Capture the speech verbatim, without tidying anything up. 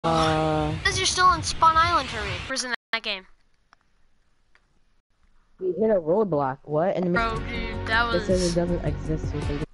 Uh. Because you're still on Spawn Island, Hurry. Where's in that game? We hit a roadblock. What? And Bro, dude, that it says was. it doesn't exist. So